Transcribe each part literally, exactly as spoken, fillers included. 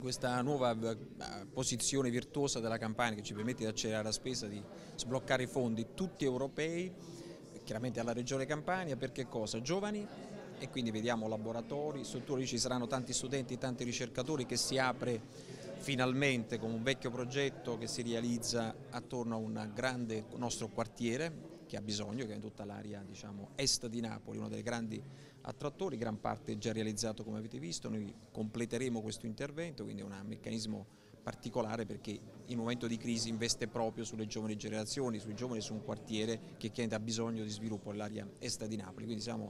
Questa nuova posizione virtuosa della Campania che ci permette di accelerare la spesa, di sbloccare i fondi tutti europei, chiaramente alla Regione Campania, per che cosa? Giovani, e quindi vediamo laboratori, strutture, ci saranno tanti studenti, tanti ricercatori, che si apre finalmente con un vecchio progetto che si realizza attorno a un grande nostro quartiere che ha bisogno, che è in tutta l'area, diciamo, est di Napoli, uno dei grandi attrattori, gran parte già realizzato come avete visto. Noi completeremo questo intervento, quindi è un meccanismo particolare perché in un momento di crisi investe proprio sulle giovani generazioni, sui giovani, su un quartiere che chiede ha bisogno di sviluppo nell'area est di Napoli. Quindi siamo,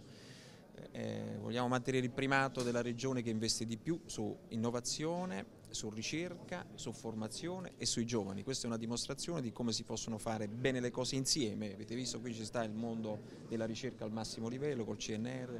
eh, vogliamo mantenere il primato della regione che investe di più su innovazione, su ricerca, su formazione e sui giovani. Questa è una dimostrazione di come si possono fare bene le cose insieme. Avete visto, qui ci sta il mondo della ricerca al massimo livello col C N R,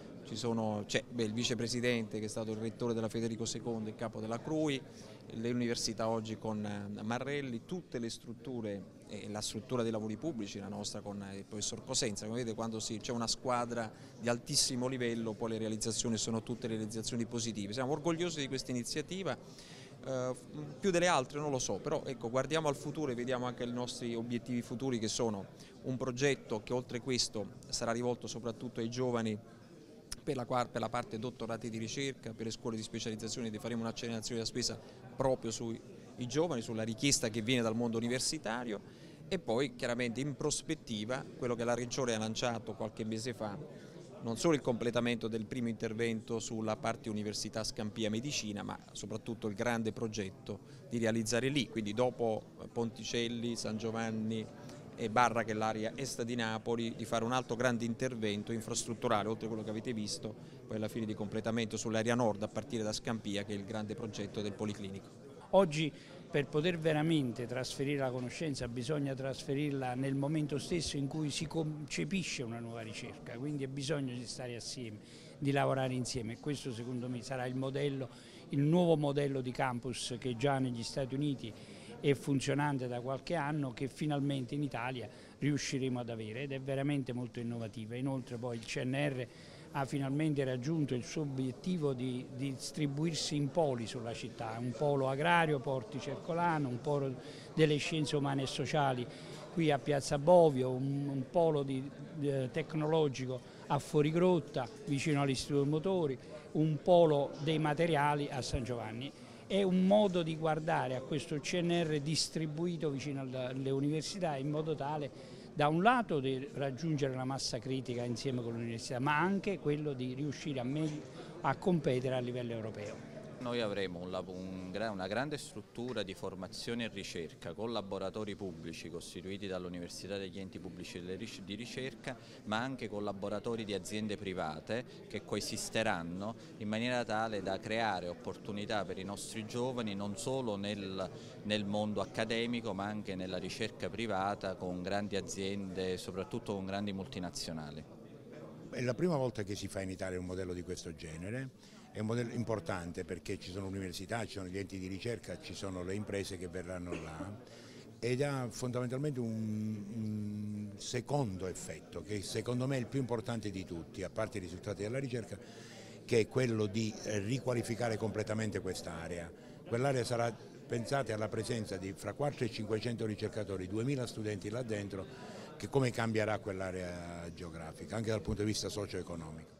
c'è il vicepresidente che è stato il rettore della Federico secondo, il capo della C R U I, le università oggi con Marrelli, tutte le strutture e la struttura dei lavori pubblici, la nostra con il professor Cosenza. Come vedete, quando c'è una squadra di altissimo livello poi le realizzazioni sono tutte le realizzazioni positive. Siamo orgogliosi di questa iniziativa, eh, più delle altre non lo so, però ecco, guardiamo al futuro e vediamo anche i nostri obiettivi futuri, che sono un progetto che oltre questo sarà rivolto soprattutto ai giovani per la, per la parte dottorati di ricerca, per le scuole di specializzazione, faremo un'accelerazione della spesa proprio sui giovani, sulla richiesta che viene dal mondo universitario, e poi chiaramente in prospettiva quello che la Regione ha lanciato qualche mese fa, non solo il completamento del primo intervento sulla parte Università Scampia Medicina, ma soprattutto il grande progetto di realizzare lì, quindi dopo Ponticelli, San Giovanni e Barra, che è l'area est di Napoli, di fare un altro grande intervento infrastrutturale, oltre a quello che avete visto, poi alla fine di completamento sull'area nord a partire da Scampia, che è il grande progetto del Policlinico. Oggi per poter veramente trasferire la conoscenza bisogna trasferirla nel momento stesso in cui si concepisce una nuova ricerca, quindi ha bisogno di stare assieme, di lavorare insieme, e questo secondo me sarà il modello, il nuovo modello di campus che già negli Stati Uniti è funzionante da qualche anno, che finalmente in Italia riusciremo ad avere, ed è veramente molto innovativa. Inoltre poi il C N R ha finalmente raggiunto il suo obiettivo di, di distribuirsi in poli sulla città, un polo agrario, Porti Cercolano, un polo delle scienze umane e sociali qui a Piazza Bovio, un, un polo di, di, tecnologico a Fuorigrotta vicino all'Istituto Motori, un polo dei materiali a San Giovanni. È un modo di guardare a questo C N R distribuito vicino alle università, in modo tale da un lato di raggiungere la massa critica insieme con l'università, ma anche quello di riuscire a, meglio, a competere a livello europeo. Noi avremo un, un, una grande struttura di formazione e ricerca con laboratori pubblici costituiti dall'Università degli enti pubblici di ricerca, ma anche con laboratori di aziende private che coesisteranno in maniera tale da creare opportunità per i nostri giovani non solo nel, nel mondo accademico, ma anche nella ricerca privata con grandi aziende, soprattutto con grandi multinazionali. È la prima volta che si fa in Italia un modello di questo genere, è un modello importante perché ci sono università, ci sono gli enti di ricerca, ci sono le imprese che verranno là, ed ha fondamentalmente un, un secondo effetto che secondo me è il più importante di tutti, a parte i risultati della ricerca, che è quello di riqualificare completamente quest'area. Quell'area sarà pensata alla presenza di fra quattrocento e cinquecento ricercatori, duemila studenti là dentro, che come cambierà quell'area geografica, anche dal punto di vista socio-economico.